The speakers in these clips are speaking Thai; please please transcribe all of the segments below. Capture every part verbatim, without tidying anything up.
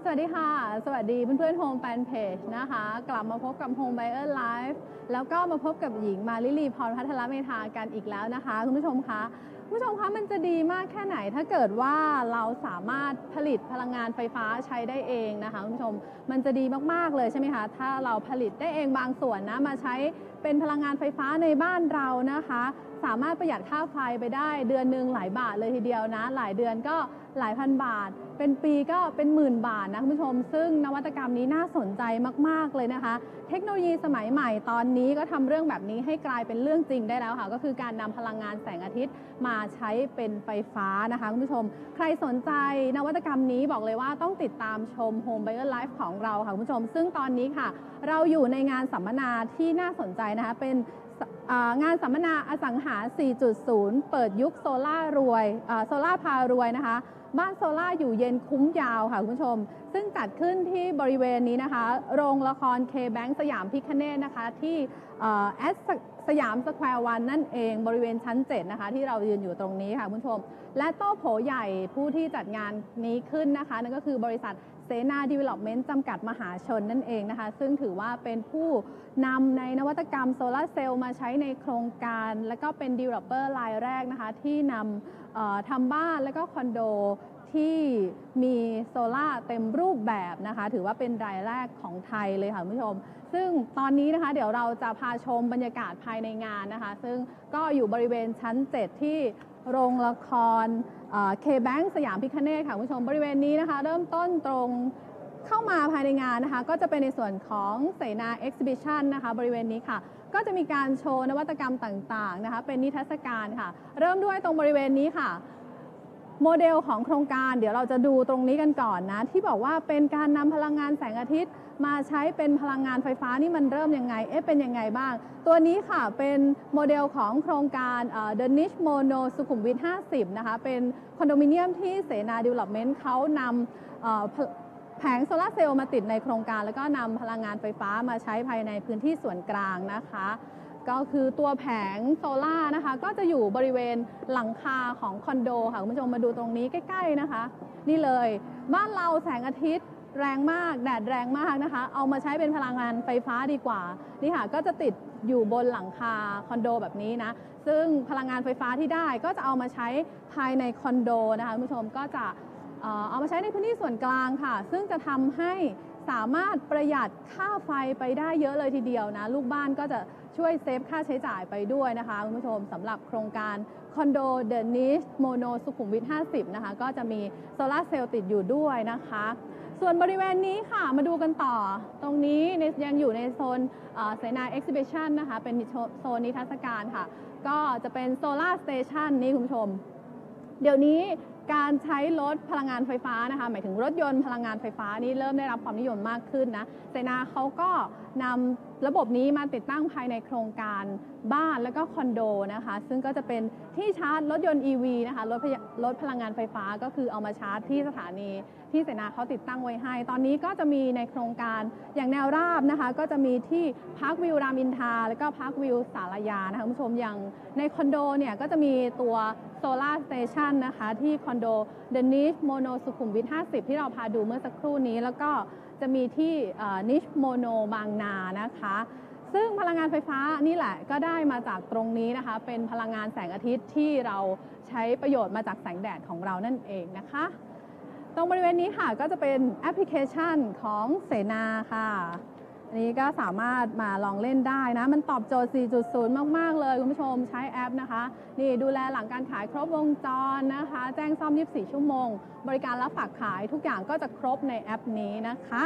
สวัสดีค่ะสวัสดีเพื่อนๆโฮมแฟนเพจนะคะกลับมาพบกับ Home Buyer Live แล้วก็มาพบกับหญิงมาลิลีพรพัทรเมธากันอีกแล้วนะคะคุณผู้ชมคะคุณผู้ชมคะมันจะดีมากแค่ไหนถ้าเกิดว่าเราสามารถผลิตพลังงานไฟฟ้าใช้ได้เองนะคะคุณผู้ชมมันจะดีมากๆเลยใช่ไหมคะถ้าเราผลิตได้เองบางส่วนนะมาใช้เป็นพลังงานไฟฟ้าในบ้านเรานะคะสามารถประหยัดค่าไฟไปได้เดือนหนึ่งหลายบาทเลยทีเดียวนะหลายเดือนก็หลายพันบาทเป็นปีก็เป็นหมื่นบาทนะคุณผู้ชมซึ่งนวัตกรรมนี้น่าสนใจมากๆเลยนะคะเทคโนโลยีสมัยใหม่ตอนนี้ก็ทำเรื่องแบบนี้ให้กลายเป็นเรื่องจริงได้แล้วค่ะก็คือการนำพลังงานแสงอาทิตย์มาใช้เป็นไฟฟ้านะคะคุณผู้ชมใครสนใจนวัตกรรมนี้บอกเลยว่าต้องติดตามชม Home Buyer Live ของเราค่ะคุณผู้ชมซึ่งตอนนี้ค่ะเราอยู่ในงานสัมมนาที่น่าสนใจนะคะเป็นงานสัมมนาอสังหา สี่จุดศูนย์ เปิดยุคโซล่ารวยโซล่าพารวยนะคะบ้านโซล่าอยู่เย็นคุ้มยาวค่ะคุณผู้ชมซึ่งจัดขึ้นที่บริเวณนี้นะคะโรงละครเคแบงค์สยามพิคเนตนะคะที่แอดสยามสแควร์วันนั่นเองบริเวณชั้นเจ็ดนะคะที่เรายืนอยู่ตรงนี้ค่ะคุณผู้ชมและโต๊ะโผใหญ่ผู้ที่จัดงานนี้ขึ้นนะคะนั่นก็คือบริษัทเสนาดีเวล็อปเมนต์จำกัดมหาชนนั่นเองนะคะซึ่งถือว่าเป็นผู้นำในนวัตกรรมโซลาร์เซลล์มาใช้ในโครงการและก็เป็น developer รายแรกนะคะที่นำทำบ้านและก็คอนโดที่มีโซล่าเต็มรูปแบบนะคะถือว่าเป็นรายแรกของไทยเลยค่ะคุณผู้ชมซึ่งตอนนี้นะคะเดี๋ยวเราจะพาชมบรรยากาศภายในงานนะคะซึ่งก็อยู่บริเวณชั้นเจ็ดที่โรงละครเคแบงค์สยามพิคเนตค่ะคุณผู้ชมบริเวณนี้นะคะเริ่มต้นตรงเข้ามาภายในงานนะคะก็จะเป็นในส่วนของเสนาเอ็กซิบิชันนะคะบริเวณนี้ค่ะก็จะมีการโชว์นวัตกรรมต่างๆนะคะเป็นนิทรรศการค่ะเริ่มด้วยตรงบริเวณนี้ค่ะโมเดลของโครงการเดี๋ยวเราจะดูตรงนี้กันก่อนนะที่บอกว่าเป็นการนำพลังงานแสงอาทิตย์มาใช้เป็นพลังงานไฟฟ้านี่มันเริ่มยังไงเอ๊ะเป็นยังไงบ้างตัวนี้ค่ะเป็นโมเดลของโครงการ The Niche Mono สุขุมวิทห้าสิบนะคะเป็นคอนโดมิเนียมที่เสนาดีเวล็อปเมนต์เขานำแผงโซลาร์เซลล์มาติดในโครงการแล้วก็นำพลังงานไฟฟ้ามาใช้ภายในพื้นที่ส่วนกลางนะคะก็คือตัวแผงโซล่านะคะก็จะอยู่บริเวณหลังคาของคอนโดค่ะคุณผู้ชมมาดูตรงนี้ใกล้ๆนะคะนี่เลยบ้านเราแสงอาทิตย์แรงมากแดดแรงมากนะคะเอามาใช้เป็นพลังงานไฟฟ้าดีกว่านี่ค่ะก็จะติดอยู่บนหลังคาคอนโดแบบนี้นะซึ่งพลังงานไฟฟ้าที่ได้ก็จะเอามาใช้ภายในคอนโดนะคะคุณผู้ชมก็จะเอามาใช้ในพื้นที่ส่วนกลางค่ะซึ่งจะทำให้สามารถประหยัดค่าไฟไปได้เยอะเลยทีเดียวนะลูกบ้านก็จะช่วยเซฟค่าใช้จ่ายไปด้วยนะคะคุณผู้ชมสำหรับโครงการคอนโด The Niche Mono สุขุมวิทห้าสิบนะคะก็จะมีโซลาร์เซลล์ติดอยู่ด้วยนะคะส่วนบริเวณนี้ค่ะมาดูกันต่อตรงนี้ยังอยู่ในโซนเสนาเอ็กซิบิชันนะคะเป็นโซนนิทรรศการค่ะก็จะเป็นโซลาร์สเตชันนี่คุณผู้ชมเดี๋ยวนี้การใช้รถพลังงานไฟฟ้านะคะหมายถึงรถยนต์พลังงานไฟฟ้านี่เริ่มได้รับความนิยมมากขึ้นนะเสนาเขาก็นำระบบนี้มาติดตั้งภายในโครงการบ้านและก็คอนโดนะคะซึ่งก็จะเป็นที่ชาร์จรถยนต์ อี วี นะคะรถรถพลังงานไฟฟ้าก็คือเอามาชาร์จที่สถานีที่เสนาเขาติดตั้งไว้ให้ตอนนี้ก็จะมีในโครงการอย่างแนวราบนะคะก็จะมีที่พาร์ควิวรามอินทราแล้วก็พาร์ควิวสารยานะคะคุณผู้ชมอย่างในคอนโดเนี่ยก็จะมีตัวโซลาร์สเตชันนะคะที่คอนโด The Niche Mono สุขุมวิทห้าสิบที่เราพาดูเมื่อสักครู่นี้แล้วก็จะมีที่ Niche Mono บางนานะคะซึ่งพลังงานไฟฟ้านี่แหละก็ได้มาจากตรงนี้นะคะเป็นพลังงานแสงอาทิตย์ที่เราใช้ประโยชน์มาจากแสงแดดของเรานั่นเองนะคะตรงบริเวณนี้ค่ะก็จะเป็นแอปพลิเคชันของเสนาค่ะอันนี้ก็สามารถมาลองเล่นได้นะมันตอบโจทย์ สี่จุดศูนย์ มากๆเลยคุณผู้ชมใช้แอปนะคะนี่ดูแลหลังการขายครบวงจรนะคะแจ้งซ่อมยี่สิบสี่ชั่วโมงบริการรับฝากขายทุกอย่างก็จะครบในแอปนี้นะคะ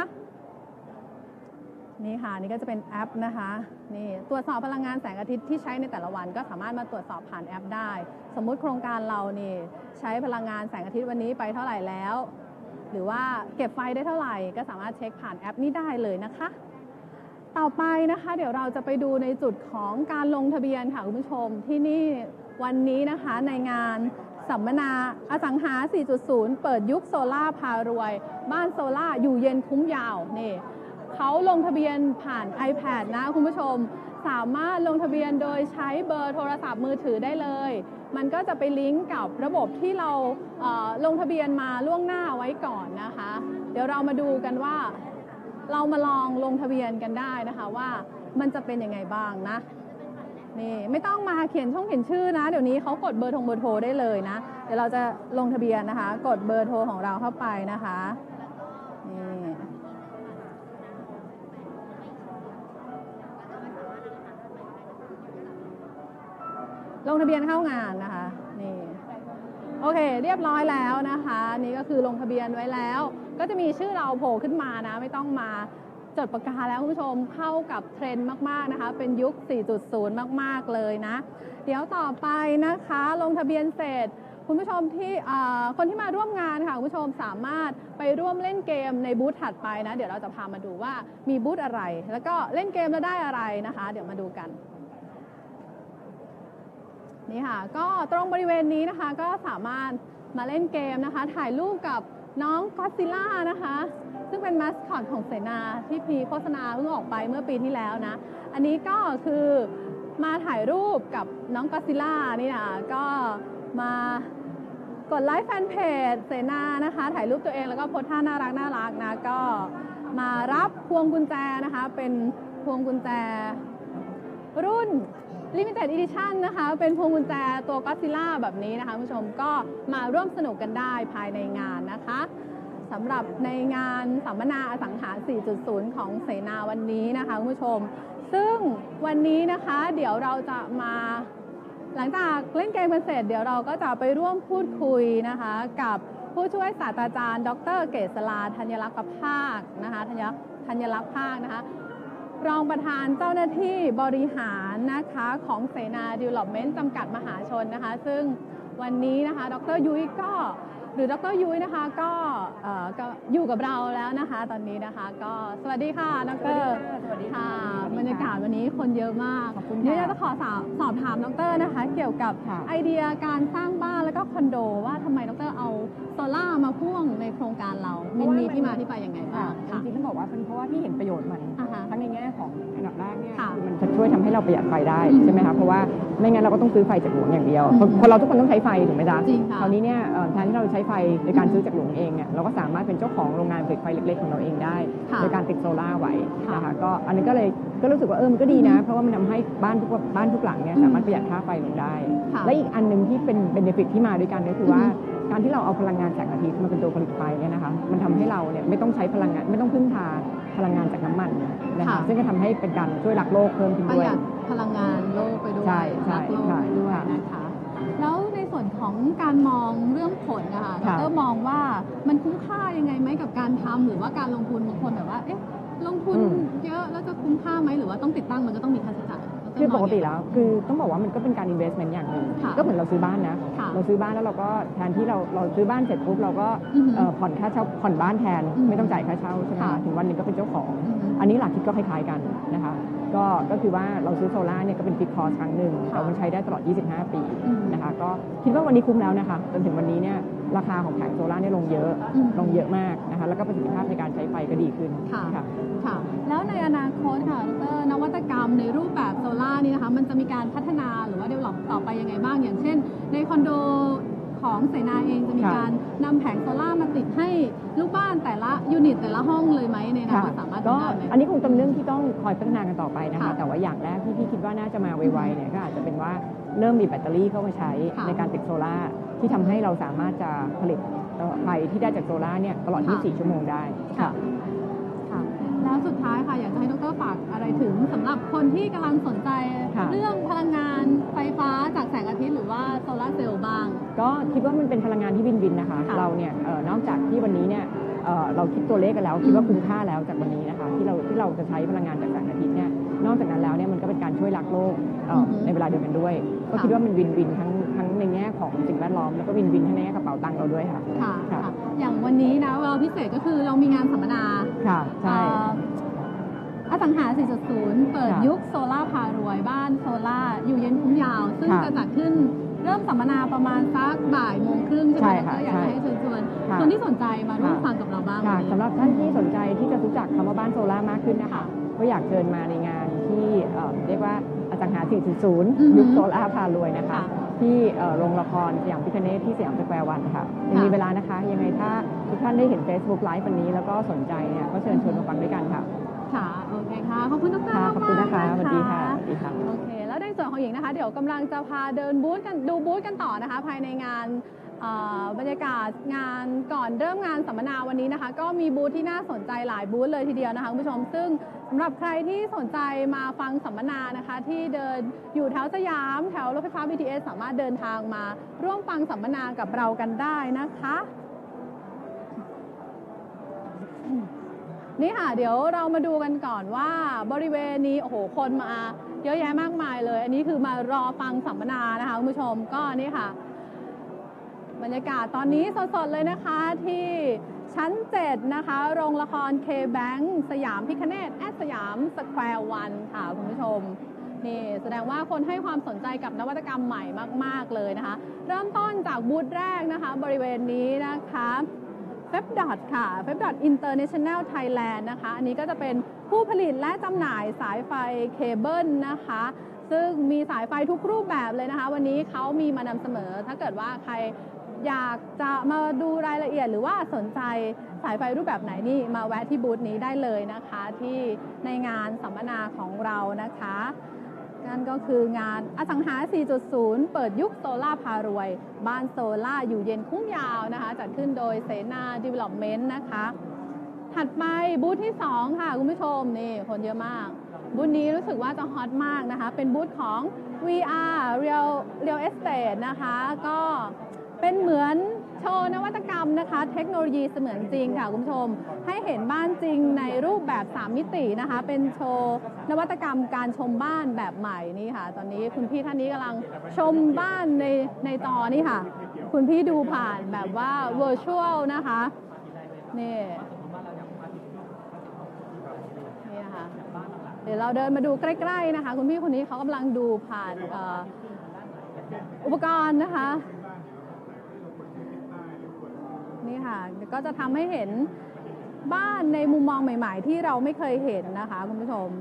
นี่ค่ะนี่ก็จะเป็นแอปนะคะนี่ตรวจสอบพลังงานแสงอาทิตย์ที่ใช้ในแต่ละวันก็สามารถมาตรวจสอบผ่านแอปได้สมมุติโครงการเรานี่ใช้พลังงานแสงอาทิตย์วันนี้ไปเท่าไหร่แล้วหรือว่าเก็บไฟได้เท่าไหร่ก็สามารถเช็คผ่านแอปนี้ได้เลยนะคะต่อไปนะคะเดี๋ยวเราจะไปดูในจุดของการลงทะเบียนค่ะคุณผู้ชมที่นี่วันนี้นะคะในงานสัมมนาอสังหา สี่จุดศูนย์ เปิดยุคโซล่าพารวยบ้านโซล่าอยู่เย็นคุ้มยาวนี่เขาลงทะเบียนผ่าน ไอแพด นะคุณผู้ชมสามารถลงทะเบียนโดยใช้เบอร์โทรศัพท์มือถือได้เลยมันก็จะไปลิงก์กับระบบที่เราเอ่อลงทะเบียนมาล่วงหน้าไว้ก่อนนะคะเดี๋ยวเรามาดูกันว่าเรามาลองลงทะเบียนกันได้นะคะว่ามันจะเป็นยังไงบ้างนะนี่ไม่ต้องมาเขียนช่องเขียนชื่อนะเดี๋ยวนี้เขากดเบอร์โทรเบอร์โทรได้เลยนะเดี๋ยวเราจะลงทะเบียนนะคะกดเบอร์โทรของเราเข้าไปนะคะนี่ลงทะเบียนเข้างานนะคะนี่โอเคเรียบร้อยแล้วนะคะนี่ก็คือลงทะเบียนไว้แล้วก็จะมีชื่อเราโผล่ขึ้นมานะไม่ต้องมาจดปากกาแล้วคุณผู้ชมเข้ากับเทรนด์มากๆนะคะเป็นยุค สี่จุดศูนย์ มากๆเลยนะเดี๋ยวต่อไปนะคะลงทะเบียนเสร็จคุณผู้ชมที่คนที่มาร่วมงานค่ะคุณผู้ชมสามารถไปร่วมเล่นเกมในบูธถัดไปนะเดี๋ยวเราจะพามาดูว่ามีบูธอะไรแล้วก็เล่นเกมแล้วได้อะไรนะคะเดี๋ยวมาดูกันนี่ค่ะก็ตรงบริเวณนี้นะคะก็สามารถมาเล่นเกมนะคะถ่ายรูปกับน้องก็อดซิลล่านะคะซึ่งเป็นมาสคอตของเสนาที่พีโฆษณาเพิ่งออกไปเมื่อปีที่แล้วนะอันนี้ก็คือมาถ่ายรูปกับน้องก็อดซิลล่านี่นะก็มากดไลค์แฟนเพจเสนานะคะถ่ายรูปตัวเองแล้วก็โพสท่าน่ารักน่ารักนะก็มารับพวงกุญแจนะคะเป็นพวงกุญแจรุ่นLimited Edition นะคะเป็นพวงกุญแจตัวก็อดซิลล่าแบบนี้นะคะคุณผู้ชมก็มาร่วมสนุกกันได้ภายในงานนะคะสำหรับในงานสัมมนาอสังหา สี่จุดศูนย์ ของเสนาวันนี้นะคะคุณผู้ชมซึ่งวันนี้นะคะเดี๋ยวเราจะมาหลังจากเล่นเกมกันเสร็จเดี๋ยวเราก็จะไปร่วมพูดคุยนะคะกับผู้ช่วยศาสตราจารย์ดร.เกษราธัญลักษณ์ภาคนะคะธัญธัญลักษณ์ภาคนะคะรองประธานเจ้าหน้าที่บริหารนะคะของเสนา Development จำกัดมหาชนนะคะซึ่งวันนี้นะคะดร.ยุ้ยก็หรือดร.ยุ้ยนะคะก็ก็อยู่กับเราแล้วนะคะตอนนี้นะคะก็สวัสดีค่ะดร.สวัสดีค่ะบรรยากาศวันนี้คนเยอะมากนี่เราจะขอสอบถามดร.นะคะเกี่ยวกับไอเดียการสร้างบ้านแล้วก็คอนโดว่าทำไมดร.เอาโซล่ามาพ่วงในโครงการเรามันมีที่มาที่ไปยังไงบ้างจริงๆต้องบอกว่าเป็นเพราะว่าพี่เห็นประโยชน์มันทั้งในแง่ของอันดับแรกเนี่ยคือมันจะช่วยทำให้เราประหยัดไฟได้ใช่ไหมคะเพราะว่าไม่งั้นเราก็ต้องซื้อไฟจากหลวงอย่างเดียวคนเราทุกคนต้องใช้ไฟถูกไหมจ๊ะคราวนี้เนี่ยแทนที่เราใช้ไฟในการซื้อจากหลวงเองเนี่ยเราก็สามารถเป็นเจ้าของโรงงานผลิตไฟเล็กๆของเราเองได้โดยการติดโซล่าไว้นะคะก็อันนี้ก็เลยก็รู้สึกว่าเออมันก็ดีนะเพราะว่ามันทำให้บ้านทุกบ้านทุกหลังเนี่ยสามารถประหยัดค่าไฟลงได้และอีกอันนึงที่เป็นเบเนฟิตที่มาด้วยกันก็คือว่าการที่เราเอาพลังงานแสงอาทิตย์มาเป็นตัวผลิตไฟเนี่ยนะคะมันทำให้เราเนี่ยไม่ต้องใช้พลังงานไม่ต้องพึ่งพาพลังงานจากน้ำมันนะคะซึ่งก็ทำให้เป็นการช่วยรักโลกเพิ่มขึ้นด้วยประหยัดพลังงานโลกไปด้วยรักโลกไปด้วยนะคะแล้วในส่วนของการมองเรื่องผลนะคะดร.มองว่ามันคุ้มค่ายังไงไหมกับการทำหรือว่าการลงทุนบางคนแบบว่าเอ๊ะลงทุนเยอะแล้วจะคุ้มค่าไหมหรือว่าต้องติดตั้งมันก็ต้องมีค่าใช้จ่ายคือปกติแล้วคือต้องบอกว่ามันก็เป็นการ investment อย่างหนึ่งก็เหมือนเราซื้อบ้านนะเราซื้อบ้านแล้วเราก็แทนที่เราเราซื้อบ้านเสร็จปุ๊บเราก็ผ่อนค่าเช่าผ่อนบ้านแทนไม่ต้องจ่ายค่าเช่าใช่ไหมถึงวันนึงก็เป็นเจ้าของอันนี้หลักคิดก็คล้ายๆกันนะคะก็ก็คือว่าเราซื้อโซล่าเนี่ยก็เป็นฟิกคอร์สครั้งหนึ่งเราใช้ได้ตลอดยี่สิบห้าปีนะคะก็คิดว่าวันนี้คุ้มแล้วนะคะจนถึงวันนี้เนี่ยราคาของแผงโซล่าเนี่ยลงเยอะลงเยอะมากนะคะแล้วก็ประสิทธิภาพในการใช้ไฟก็ดีขึ้นค่ะค่ะแล้วในอนาคตค่ะดร.นวัตกรรมในรูปแบบโซล่านี่นะคะมันจะมีการพัฒนาหรือว่า develop ต่อไปยังไงบ้างอย่างเช่นในคอนโดของเสนาเองจะมีการนำแผงโซล่ามาติดให้ลูกบ้านแต่ละยูนิตแต่ละห้องเลยไหมในอนาคตสามารถทำได้ไหมอันนี้คงเป็นเรื่องที่ต้องคอยพัฒนากันต่อไปนะคะแต่ว่าอย่างแรกที่พี่คิดว่าน่าจะมาไวๆเนี่ยก็อาจจะเป็นว่าเริ่มมีแบตเตอรี่เข้ามาใช้ในการติดโซล่าที่ทำให้เราสามารถจะผลิตไฟที่ได้จากโซล่าเนี่ยตลอดยี่สิบสี่ชั่วโมงได้ค่ะแล้วสุดท้ายค่ะอยากจะให้ดร.ฝากอะไรถึงสำหรับคนที่กำลังสนใจเรื่องพลังงานไฟฟ้าจากแสงอาทิตย์หรือว่าโซลาร์เซลล์บ้างก็คิดว่ามันเป็นพลังงานที่วินวินนะคะเราเนี่ยนอกจากที่วันนี้เนี่ยเราคิดตัวเลขกันแล้วคิดว่าคุ้มค่าแล้วจากวันนี้นะคะที่เราที่เราจะใช้พลังงานจากแสงอาทิตย์เนี่ยนอกจากนั้นแล้วเนี่ยมันก็เป็นการช่วยรักโลกในเวลาเดียวกันด้วยก็คิดว่ามันวินวินทั้งทั้งในแง่ของสิ่งแวดล้อมแล้วก็วินวินทั้งในแง่กระเป๋าตังค์เราด้วยค่ะค่ะอย่างวันนี้นะเราพิเศษก็คือเรามีงานสัมมนาค่ะใช่อสังหา สี่จุดศูนย์ เปิดยุคโซล่าพารวยบ้านโซล่าอยู่เย็นคุ้มยาวซึ่งจะจัดขึ้นเริ่มสัมมนาประมาณสักบ่ายโมงครึ่งใช่ไหมก็อยากให้เชิญชวนคนที่สนใจมาร่วมฟังกับเราบ้างสำหรับท่านที่สนใจที่จะรู้จักคำว่าบ้านโซล่ามากขึ้นนะคะก็อยากเชิญมาในงานที่เรียกว่าอสังหา สี่จุดศูนย์ ยุคโซล่าพารวยนะคะที่โรงละครสยามพิคเนตที่สยามสแควร์วันค่ะยังมีเวลานะคะยังไงถ้าทุกท่านได้เห็น Facebook Live วันนี้แล้วก็สนใจเนี่ยก็เชิญชวนมาฟังด้วยกันค่ะค่ะโอเคค่ะขอบคุณทุกท่านขอบคุณนะคะสวัสดีค่ะสวัสดีค่ะโอเคแล้วในส่วนของหญิงนะคะเดี๋ยวกำลังจะพาเดินบูธกันดูบูธกันต่อนะคะภายในงานบรรยากาศงานก่อนเริ่มงานสัมมนาวันนี้นะคะก็มีบูธที่น่าสนใจหลายบูธเลยทีเดียวนะคะคุณผู้ชมซึ่งสำหรับใครที่สนใจมาฟังสัมมนานะคะที่เดินอยู่แถวสยามแถวรถไฟฟ้า บี ที เอส สามารถเดินทางมาร่วมฟังสัมมนากับเรากันได้นะคะนี่ค่ะเดี๋ยวเรามาดูกันก่อนว่าบริเวณนี้โอ้โหคนมาเยอะแยะมากมายเลยอันนี้คือมารอฟังสัมมนานะคะคุณผู้ชมก็นี่ค่ะบรรยากาศตอนนี้สดๆเลยนะคะที่ชั้นเจ็ดนะคะโรงละคร K-Bank สยามพิคเนตแอดสยามสแควร์วันค่ะคุณผู้ชมนี่แสดงว่าคนให้ความสนใจกับนวัตกรรมใหม่มากๆเลยนะคะเริ่มต้นจากบูธแรกนะคะบริเวณนี้นะคะเฟบดอทค่ะเฟบดอท International Thailand นะคะอันนี้ก็จะเป็นผู้ผลิตและจำหน่ายสายไฟเคเบิลนะคะซึ่งมีสายไฟทุกรูปแบบเลยนะคะวันนี้เขามีมานำเสนอถ้าเกิดว่าใครอยากจะมาดูรายละเอียดหรือว่าสนใจสายไฟรูปแบบไหนนี่มาแวะที่บูธนี้ได้เลยนะคะที่ในงานสัมมนาของเรานะคะนั่นก็คืองานอสังหา สี่จุดศูนย์ เปิดยุคโซล่าพารวยบ้านโซล่าอยู่เย็นคุ้มยาวนะคะจัดขึ้นโดยเสนา Development นะคะถัดไปบูธที่สองค่ะคุณผู้ชมนี่คนเยอะมากบูธนี้รู้สึกว่าจะฮอตมากนะคะเป็นบูธของ วี อาร์ Real Real Estate นะคะก็เป็นเหมือนโชว์นวัตกรรมนะคะเทคโนโลยีเสมือนจริงค่ะคุณผู้ชมให้เห็นบ้านจริงในรูปแบบสามมิตินะคะเป็นโชว์นวัตกรรมการชมบ้านแบบใหม่นี่ค่ะตอนนี้คุณพี่ท่านนี้กำลังชมบ้านในในจอนี่ค่ะคุณพี่ดูผ่านแบบว่า virtual นะคะนี่นี่นะคะเดี๋ยวเราเดินมาดูใกล้ๆนะคะคุณพี่คนนี้เขากำลังดูผ่านอุปกรณ์นะคะนี่ค่ะก็จะทำให้เห็นบ้านในมุมมองใหม่ๆที่เราไม่เคยเห็นนะคะคุณผู้ชม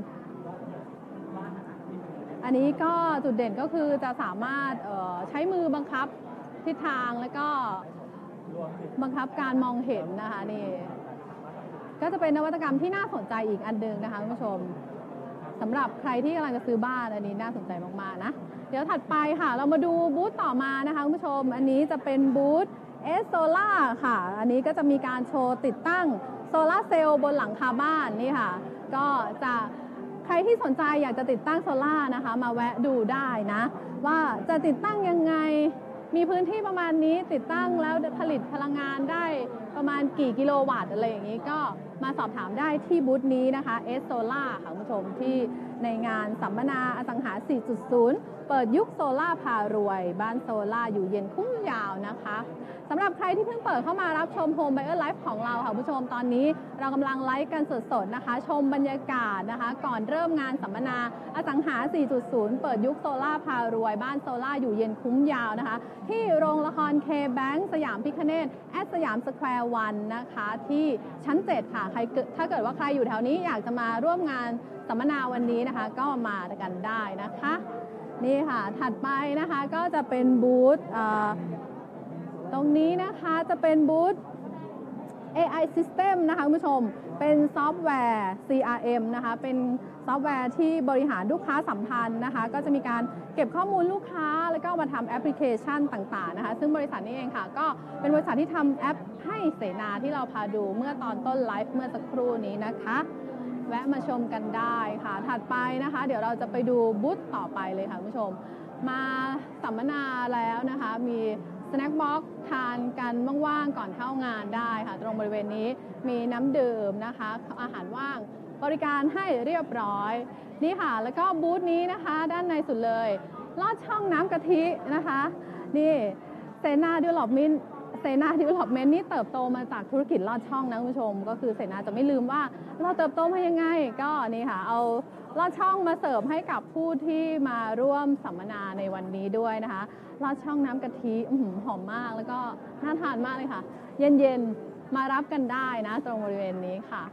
อันนี้ก็จุดเด่นก็คือจะสามารถใช้มือบังคับทิศทางแล้วก็บังคับการมองเห็นนะคะนี่ก็จะเป็นนวัตกรรมที่น่าสนใจอีกอันนึงนะคะคุณผู้ชมสำหรับใครที่กำลังจะซื้อบ้านอันนี้น่าสนใจมากๆนะเดี๋ยวถัดไปค่ะเรามาดูบูธต่อมานะคะคุณผู้ชมอันนี้จะเป็นบูธเอสโซล่าค่ะอันนี้ก็จะมีการโชว์ติดตั้งโซล่าเซลล์บนหลังคาบ้านนี่ค่ะก็จะใครที่สนใจอยากจะติดตั้งโซล่านะคะมาแวะดูได้นะว่าจะติดตั้งยังไงมีพื้นที่ประมาณนี้ติดตั้งแล้วผลิตพลังงานได้ประมาณกี่กิโลวัตต์อะไรอย่างนี้ก็มาสอบถามได้ที่บูธนี้นะคะเอสโซล่าค่ะคุณผู้ชมที่ในงานสัมมนาอสังหา สี่จุดศูนย์ เปิดยุคโซล่าพารวยบ้านโซล่าอยู่เย็นคุ้มยาวนะคะสำหรับใครที่เพิ่งเปิดเข้ามารับชม Home Buyer Live ของเราค่ะผู้ชมตอนนี้เรากำลังไลฟ์กันสดๆนะคะชมบรรยากาศนะคะก่อนเริ่มงานสัมมนาอสังหา สี่จุดศูนย์ เปิดยุคโซล่าพารวยบ้านโซล่าอยู่เย็นคุ้มยาวนะคะที่โรงละคร K-Bank สยามพิคเนตแอดสยามสแควร์วันนะคะที่ชั้นเจ็ดค่ะใครถ้าเกิดว่าใครอยู่แถวนี้อยากจะมาร่วมงานสัมมนาวันนี้นะคะก็มากันได้นะคะนี่ค่ะถัดไปนะคะก็จะเป็นบูธตรงนี้นะคะจะเป็นบูธ เอ ไอ System นะคะคุณผู้ชมเป็นซอฟต์แวร์ ซี อาร์ เอ็ม นะคะเป็นซอฟต์แวร์ที่บริหารลูกค้าสัมพันธ์นะคะก็จะมีการเก็บข้อมูลลูกค้าแล้วก็มาทำแอปพลิเคชันต่างๆนะคะซึ่งบริษัทนี้เองค่ะก็เป็นบริษัทที่ทำแอปให้เสนาที่เราพาดูเมื่อตอนต้นไลฟ์เมื่อสักครู่นี้นะคะแวะมาชมกันได้ค่ะถัดไปนะคะเดี๋ยวเราจะไปดูบูธต่อไปเลยค่ะคุณผู้ชมมาสัมมนาแล้วนะคะมีสแน็คบ็อกซ์ทานกันว่างๆก่อนเข้างานได้ค่ะตรงบริเวณนี้มีน้ำดื่มนะคะอาหารว่างบริการให้เรียบร้อยนี่ค่ะแล้วก็บูธนี้นะคะด้านในสุดเลยลอดช่องน้ำกะทินะคะนี่เซนาดิวลอปมินเซนาดิวลอปเมนต์นี่เติบโตมาจากธุรกิจลอดช่องนะคุณผู้ชมก็คือเซนาจะไม่ลืมว่าเราเติบโตมายังไงก็นี่ค่ะเอาลอดช่องมาเสิร์ฟให้กับผู้ที่มาร่วมสัมมนาในวันนี้ด้วยนะคะลอดช่องน้ำกะทิหอมมากแล้วก็น่าทานมากเลยค่ะเย็นๆมารับกันได้นะตรงบริเวณนี้ค่ะโอเค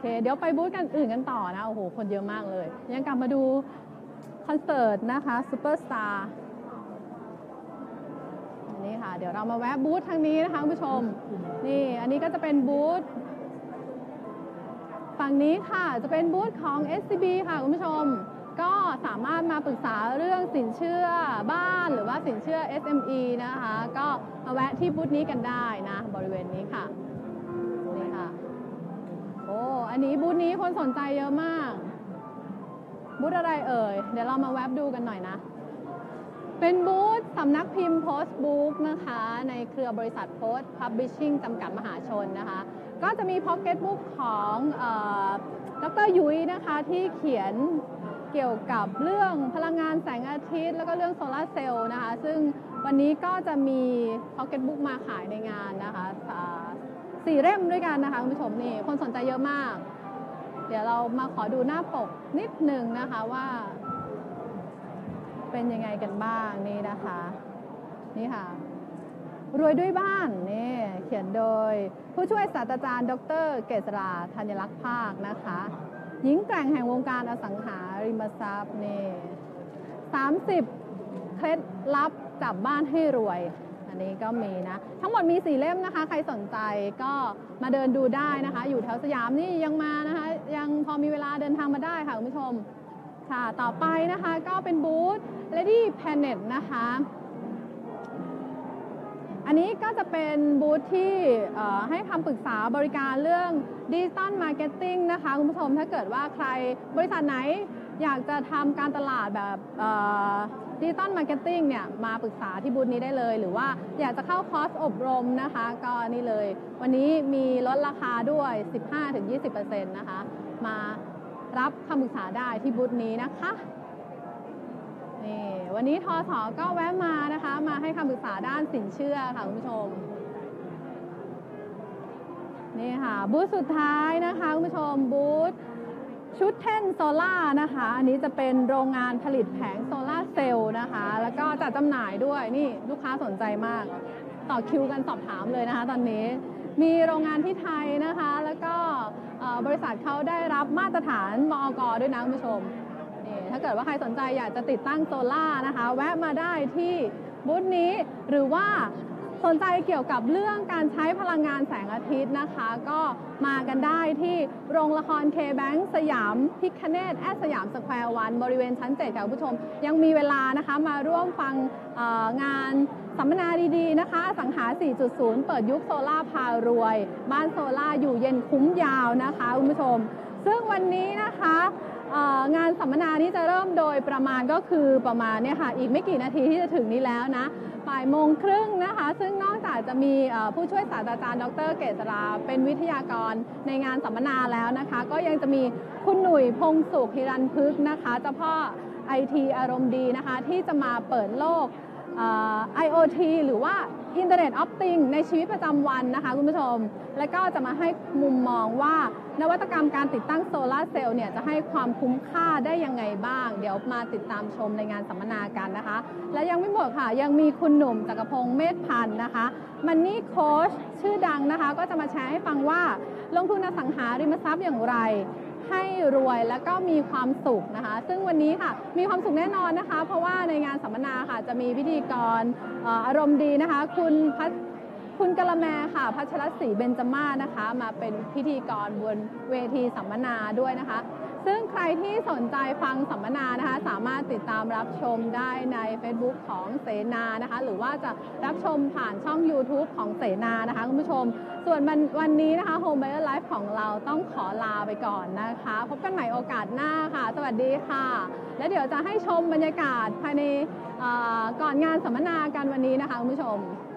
เคเดี๋ยวไปบูธกันอื่นกันต่อนะโอ้โหคนเยอะมากเลยยังกลับมาดูคอนเสิร์ตนะคะซูเปอร์สตาร์นี่ค่ะเดี๋ยวเรามาแวะบูธทางนี้นะคะคุณผู้ชมนี่อันนี้ก็จะเป็นบูธฝั่งนี้ค่ะจะเป็นบูธของ เอส ซี บี ค่ะคุณผู้ชมก็สามารถมาปรึกษาเรื่องสินเชื่อบ้านหรือว่าสินเชื่อ เอส เอ็ม อี นะคะก็มาแวะที่บูธนี้กันได้นะบริเวณนี้ค่ะนี่ค่ะโอ้อันนี้บูธนี้คนสนใจเยอะมากบูธอะไรเอ่ยเดี๋ยวเรามาแวะดูกันหน่อยนะเป็นบูธสำนักพิมพ์ Post Book นะคะในเครือบริษัท Post Publishing จำกัดมหาชนนะคะก็จะมีพ็อกเก็ตบุ๊กของดร.ยุ้ยนะคะที่เขียนเกี่ยวกับเรื่องพลังงานแสงอาทิตย์แล้วก็เรื่องโซลาร์เซลล์นะคะซึ่งวันนี้ก็จะมีพ็อกเก็ตบุ๊กมาขายในงานนะคะสี่เล่มด้วยกันนะคะคุณผู้ชมนี่คนสนใจเยอะมากเดี๋ยวเรามาขอดูหน้าปกนิดหนึ่งนะคะว่าเป็นยังไงกันบ้างนี่นะคะนี่ค่ะรวยด้วยบ้านนี่เขียนโดยผู้ช่วยศาสตราจารย์ดร.เกษราธัญลักษณ์ภาคนะคะหญิงแกร่งแห่งวงการอสังหาริมทรัพย์นี่สามสิบเคล็ดลับจับบ้านให้รวยอันนี้ก็มีนะทั้งหมดมีสี่เล่มนะคะใครสนใจก็มาเดินดูได้นะคะอยู่แถวสยามนี่ยังมานะคะยังพอมีเวลาเดินทางมาได้ค่ะคุณผู้ชมค่ะต่อไปนะคะก็เป็นบูธ Lady Planet นะคะอันนี้ก็จะเป็นบูธที่ให้คำปรึกษาบริการเรื่องดิจิตอลมาร์เก็ตติ้งนะคะคุณผู้ชมถ้าเกิดว่าใครบริษัทไหนอยากจะทำการตลาดแบบดิจิตอลมาร์เก็ตติ้งเนี่ยมาปรึกษาที่บูธนี้ได้เลยหรือว่าอยากจะเข้าคอร์สอบรมนะคะก็นี่เลยวันนี้มีลดราคาด้วย สิบห้าถึงยี่สิบเปอร์เซ็นต์ นะคะมารับคำปรึกษาได้ที่บูธนี้นะคะนี่วันนี้ทส.ก็แวะมานะคะมาให้คำปรึกษาด้านสินเชื่อค่ะคุณผู้ชมนี่ค่ะบูธสุดท้ายนะคะคุณผู้ชมบูธชุดเทนโซล่านะคะอันนี้จะเป็นโรงงานผลิตแผงโซล่าเซลล์นะคะแล้วก็จัดจำหน่ายด้วยนี่ลูกค้าสนใจมากต่อคิวกันสอบถามเลยนะคะตอนนี้มีโรงงานที่ไทยนะคะแล้วก็บริษัทเขาได้รับมาตรฐานมอก.ด้วยนะคุณผู้ชมถ้าเกิดว่าใครสนใจอยากจะติดตั้งโซล่านะคะแวะมาได้ที่บูธนี้หรือว่าสนใจเกี่ยวกับเรื่องการใช้พลังงานแสงอาทิตย์นะคะก็มากันได้ที่โรงละคร K-Bank สยามพิคเนตแอดสยามสแควร์วันบริเวณชั้นเจ็ดค่ะคุณผู้ชมยังมีเวลานะคะมาร่วมฟังงานสัมมนาดีๆนะคะอสังหา สี่จุดศูนย์ เปิดยุคโซล่าพารวยบ้านโซล่าอยู่เย็นคุ้มยาวนะคะคุณผู้ชมซึ่งวันนี้นะคะงานสัมมนานี้จะเริ่มโดยประมาณก็คือประมาณเนี่ยค่ะอีกไม่กี่นาทีที่จะถึงนี้แล้วนะบ่ายโมงครึ่งนะคะซึ่งนอกจากจะมีผู้ช่วยศาสตราจารย์ดร.เกษราเป็นวิทยากรในงานสัมมนาแล้วนะคะก็ยังจะมีคุณหนุ่ยพงสุขฮิรัญพฤกษ์นะคะเจ้าพ่อ ไอ ที อารมณ์ดีนะคะที่จะมาเปิดโลก ไอ โอ ที หรือว่า Internet of Things ในชีวิตประจำวันนะคะคุณผู้ชมและก็จะมาให้มุมมองว่านวัตกรรมการติดตั้งโซลาร์เซลล์เนี่ยจะให้ความคุ้มค่าได้ยังไงบ้างเดี๋ยวมาติดตามชมในงานสัมมนากันนะคะและยังไม่หมดค่ะยังมีคุณหนุ่มจักรพงษ์เมธพันธ์นะคะมันนี่โค้ชชื่อดังนะคะก็จะมาแชร์ให้ฟังว่าลงทุนอสังหาริมทรัพย์อย่างไรให้รวยแล้วก็มีความสุขนะคะซึ่งวันนี้ค่ะมีความสุขแน่นอนนะคะเพราะว่าในงานสัมมนาค่ะจะมีพิธีกร อ, อารมณ์ดีนะคะคุณพัชคุณกะละแมค่ะพัชรศรีเบญจมาศนะคะมาเป็นพิธีกรบนเวทีสัมมนาด้วยนะคะซึ่งใครที่สนใจฟังสัมมนานะคะสามารถติดตามรับชมได้ใน Facebook ของเสนานะคะหรือว่าจะรับชมผ่านช่อง YouTube ของเสนานะคะคุณผู้ชมส่วนวันนี้นะคะ Home Buyer Life ของเราต้องขอลาไปก่อนนะคะพบกันใหม่โอกาสหน้าค่ะสวัสดีค่ะและเดี๋ยวจะให้ชมบรรยากาศภายในก่อนงานสัมมนากันวันนี้นะคะคุณผู้ชม